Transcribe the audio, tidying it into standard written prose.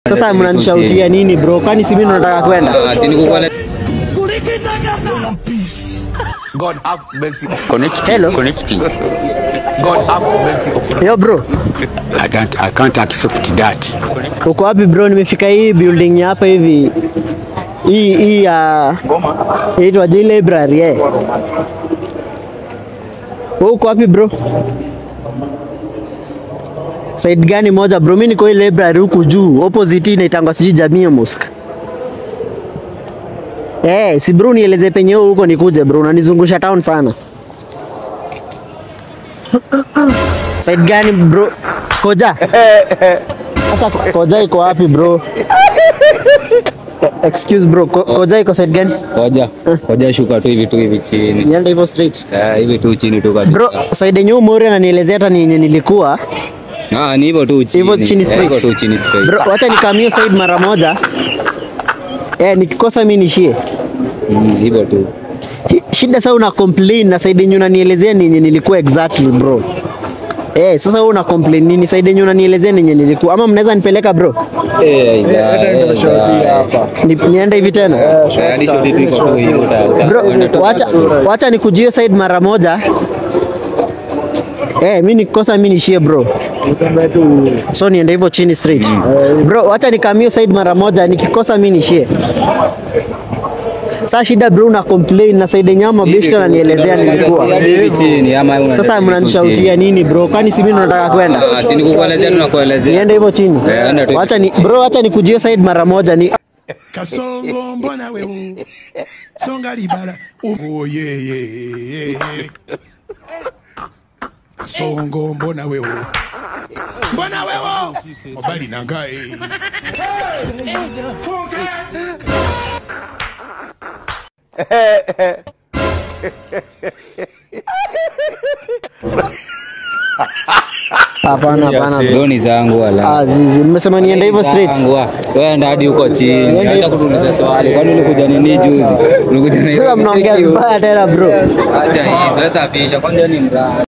Sasa mnanishautia nini bro? Kwani si mimi nataka kwenda? Si nikukuwa God have mercy. Hello. Connecting. God have mercy. Yo bro. I can't accept that. Uko wapi bro? Nimefika hii building hapa hivi. Hii inaitwa J Library Uko wapi bro? Side gani moja bro? Mimi niko hii library huku juu, opposite inaitangwa siji Jamii Mosque. Si bro nieleze penye huko nikuje bro, unanizungusha town sana. Side gani bro? Koja. Sasa Koja iko wapi bro? Excuse bro, Koja iko side gani? Koja shuka tu hivi chini. Nienda hivyo straight. Hivi tu chini tu kabisa. Bro, side yenyewe Mori ananielezea hata ni nilikuwa. Ni hivyo tu chini. Hivyo chini straight. Hivyo tu chini straight. Bro, acha nikamio side mara moja. Nikikosa mimi nishie. Hivyo tu. Shida sasa una complain na side yenyewe unanielezea nini nilikuwa exactly bro. Sasa wewe una complain nini side yenyewe unanielezea nini nilikuwa, ama mnaweza nipeleka bro? Niende hivi tena. Bro, wacha nikujie side mara moja. Mimi nikikosa mimi nishie bro. So niende hivyo chini straight. Bro, wacha nikamio side mara moja, nikikosa mimi nishie. Sasa shida bro una complain na side nyama bishta ananielezea nilikuwa. Sasa mnanishautia nini bro? Kwani si mimi nataka kwenda? Si nikukuelezea tunakuelezea. Niende hivyo chini. Wacha nikujie side mara moja ni Kasongo mbona wewe songa libala Kasongo mbona wewe obali nangae Hapana. Doni zangu wala. Zizi, mmesema niende hivyo straight. Wewe enda hadi huko chini. Acha kutuliza swali. Kwani ulikuja nini juzi? Ulikuja na Sasa mnaongea vibaya tena bro. Acha hii. Sasa pisha kwanza ni mraa.